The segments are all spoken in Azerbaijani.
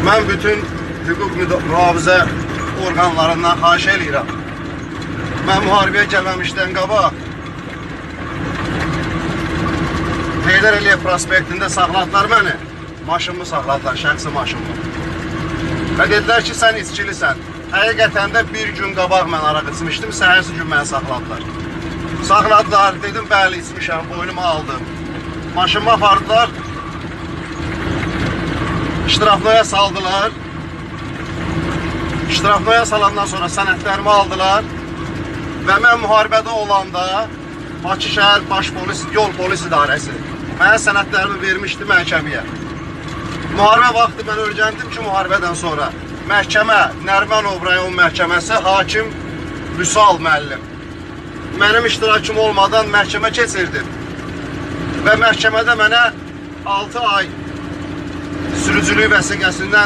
Mən bütün hüquq mühafizə orqanlarından xahiş edirəm. Mən müharibəyə gəlməmişdən qabaq Heydər Əliyev prospektində saxladılar məni. Maşınımı saxladılar, şəxsi maşınımı. Və dedilər ki, sən içkilisən. Həqiqətən də bir gün qabaq mən araq içmişdim, səhərsi gün məni saxladılar. Saxladılar, dedim, bəli, içmişəm, boynumu aldım. Maşınımı apardılar, iştirafnoya saldılar. İştirafnoya salandan sonra sənədlərimi aldılar. Və mən müharibədə olanda Bakı şəhər baş polis, yol polis idarəsi mənə sənədlərimi vermişdi məhkəməyə. Müharibə vaxtı mən öyrəndim ki, müharibədən sonra məhkəmə, Nərimanov rayon məhkəməsi, hakim Vüsal müəllim mənim iştirakım olmadan məhkəmə keçirdim. Və məhkəmədə mənə 6 ay sürücülük vəsiqəsindən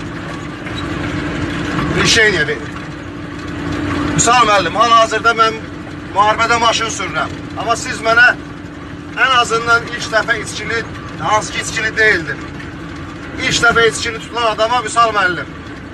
rişeniya verir. Vüsal müəllim, hal-hazırda mən müharibədə maşın sürürəm. Amma siz mənə ən azından ilk dəfə içkili, hansı ki içkili deyildir. İlk dəfə içkili tutulan adama Vüsal müəllim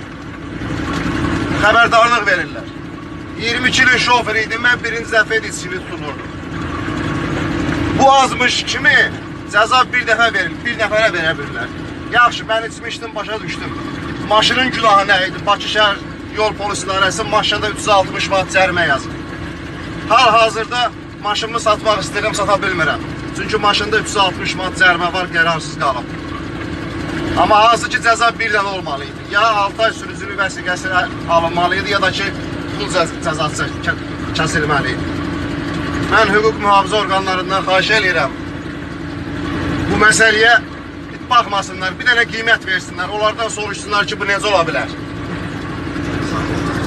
xəbərdarlıq verirlər. 22 ilin şofer idim, mən birinci dəfə içkili tutulurdum. Bu azmış kimi cəza bir dəfə verilir, bir nəfərə verə bilirlər. Yaxşı, mən içmişdim, başa düşdüm. Maşının günahı nə idi? Bakı şəhər yol polis idarəsi maşında 360 manat cərimə yazır. Hal-hazırda maşınımı satmaq istəyirəm, sata bilmirəm. Çünki maşında 360 manat cərimə var, qərarsız qalıb. Amma hansı ki cəza birdən olmalıydı. Ya 6 ay sürücülük vəsiqəsi alınmalıydı, ya da ki pul cəzası kəsilməliydi. Mən hüquq mühafizə orqanlarından xahiş edirəm. Bu məsələyə baxmasınlar, bir dənə qiymət versinlər. Onlardan soruşsunlar ki, bu necə ola bilər?